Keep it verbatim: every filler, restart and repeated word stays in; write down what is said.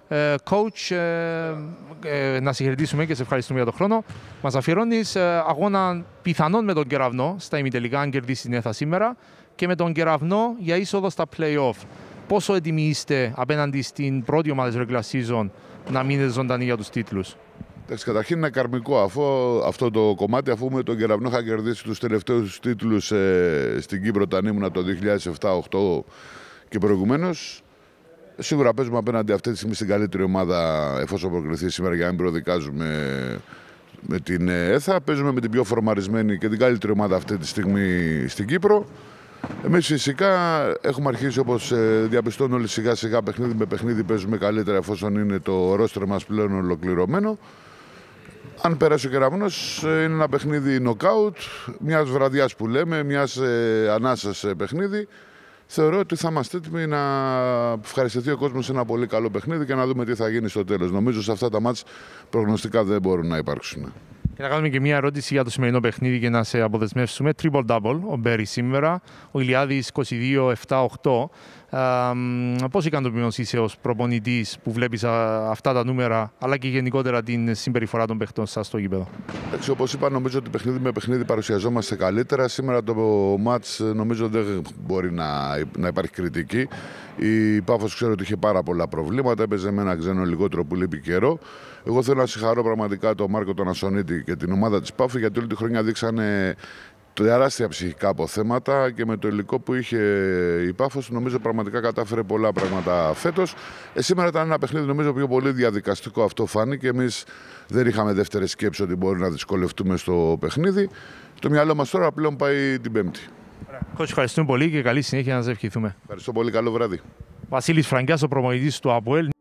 Coach, να σε χαιρετήσουμε και σε ευχαριστούμε για τον χρόνο. Μας αφιερώνεις αγώνα πιθανόν με τον Κεραυνό στα ημιτελικά, αν κερδίσει την ΕΘΑ σήμερα, και με τον Κεραυνό για είσοδο στα play-off. Πόσο έτοιμοι είστε απέναντι στην πρώτη ομάδα της regular season να μείνετε ζωντανοί για τους τίτλους? Καταρχήν είναι καρμικό αφού, αυτό το κομμάτι, αφού με τον Κεραυνό είχα κερδίσει τους τελευταίους τίτλους ε, στην Κύπρο όταν ήμουν το δύο χιλιάδες επτά οκτώ και προηγουμένως. Σίγουρα παίζουμε απέναντι αυτή τη στιγμή στην καλύτερη ομάδα, εφόσον προκριθεί σήμερα, για να μην προδικάζουμε με την ΕΘΑ. Παίζουμε με την πιο φορμαρισμένη και την καλύτερη ομάδα αυτή τη στιγμή στην Κύπρο. Εμείς φυσικά έχουμε αρχίσει, όπως διαπιστώνουν όλοι, σιγά σιγά παιχνίδι με παιχνίδι παίζουμε καλύτερα, εφόσον είναι το ρόστερ μας πλέον ολοκληρωμένο. Αν περάσει ο Κεραυνός, είναι ένα παιχνίδι νοκάουτ, μιας βραδιάς που λέμε, μιας ε, ανάσας παιχνίδι. Θεωρώ ότι θα είμαστε έτοιμοι να ευχαριστηθεί ο κόσμος σε ένα πολύ καλό παιχνίδι και να δούμε τι θα γίνει στο τέλος. Νομίζω σε αυτά τα μάτς προγνωστικά δεν μπορούν να υπάρξουν. Και να κάνουμε και μια ερώτηση για το σημερινό παιχνίδι και να σε αποδεσμεύσουμε. Triple-double, ο Μπέρι σήμερα, ο Ηλιάδης είκοσι δύο επτά οκτώ. Πώς ικανοποιημένος είσαι ως προπονητής που βλέπεις α, αυτά τα νούμερα, αλλά και γενικότερα την συμπεριφορά των παιχτών σας στο γήπεδο? Εντάξει, όπως είπα, νομίζω ότι παιχνίδι με παιχνίδι παρουσιαζόμαστε καλύτερα. Σήμερα το μάτς νομίζω δεν μπορεί να, να υπάρχει κριτική. Η Πάφος ξέρω ότι είχε πάρα πολλά προβλήματα. Έπαιζε με ένα ξένο λιγότερο που λείπει καιρό. Εγώ θέλω να συγχαρώ πραγματικά τον Μάρκο τον Ασονίτη και την ομάδα της Πάφου, γιατί όλη τη χρονιά δείξανε τεράστια ψυχικά αποθέματα και με το υλικό που είχε η Πάφος νομίζω πραγματικά κατάφερε πολλά πράγματα φέτος. Ε, σήμερα ήταν ένα παιχνίδι νομίζω πιο πολύ διαδικαστικό, αυτό φάνηκε. Εμείς δεν είχαμε δεύτερη σκέψη ότι μπορεί να δυσκολευτούμε στο παιχνίδι. Το μυαλό μας τώρα πλέον πάει την Πέμπτη. Κότσι, ευχαριστούμε πολύ και καλή συνέχεια να σας ευχηθούμε. Ευχαριστώ πολύ, καλό βράδυ. Βασίλης Φραγκιάς, ο προπονητής του ΑΠΟΕΛ.